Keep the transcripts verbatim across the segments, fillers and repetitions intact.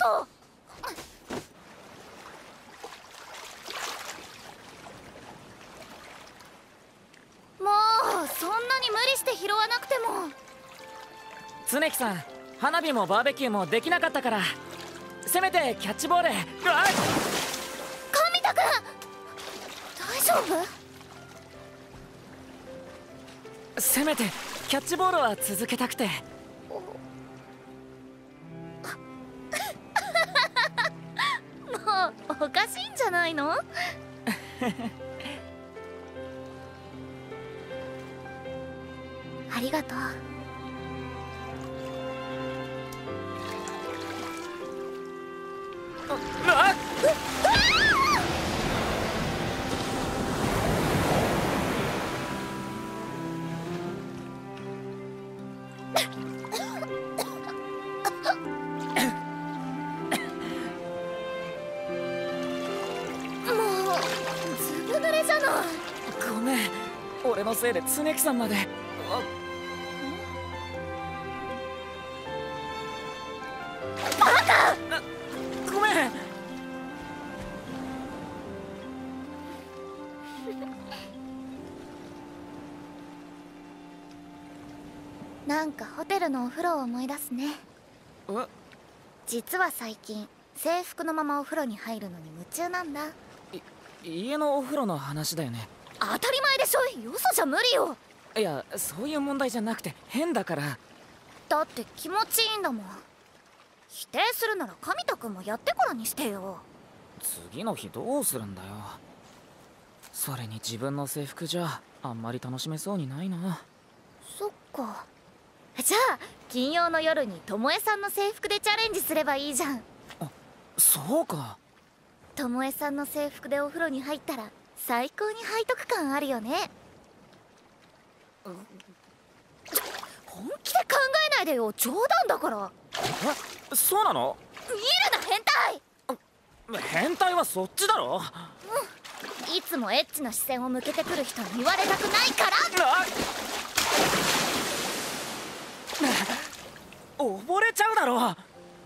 ぞ。もうそんなに無理して拾わなくても。 常木さん、花火もバーベキューもできなかったから、せめてキャッチボール。うわっ、 神田君、大丈夫？ せめてキャッチボールは続けたくて。 もうおかしいんじゃないの？ありがとう。 うわっ、ごめん、俺のせいで常木さんまで。 バカ！ ごめん。 なんかホテルのお風呂を思い出すね。 え？ 実は最近制服のままお風呂に入るのに夢中なんだ。 い家のお風呂の話だよね。 当たり前でしょ、よそじゃ無理よ。 いや、そういう問題じゃなくて変だから。 だって気持ちいいんだもん。否定するなら神田君もやってからにしてよ。 次の日どうするんだよ。それに自分の制服じゃあんまり楽しめそうにないな。 そっか。じゃあ金曜の夜にともえさんの制服でチャレンジすればいいじゃん。 あ、そうか。 ともえさんの制服でお風呂に入ったら最高に背徳感あるよね。本気で考えないでよ、冗談だから。 え、そうなの？ 見るな変態。 変態はそっちだろ。 うん、いつもエッチな視線を向けてくる人に言われたくないから。 溺れちゃうだろ。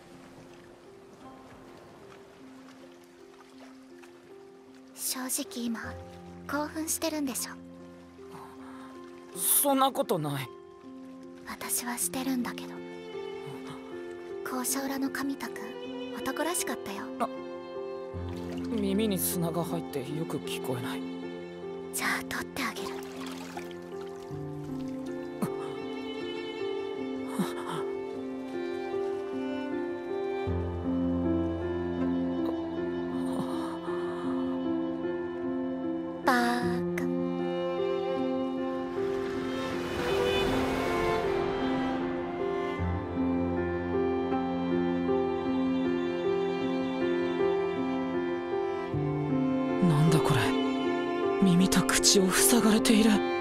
正直今興奮してるんでしょ。 そんなことない。 私はしてるんだけど。校舎裏の神田君、男らしかったよ。 耳に砂が入ってよく聞こえない。 じゃあ取ってあげる。バーカ。 なんだこれ、耳と口を塞がれている。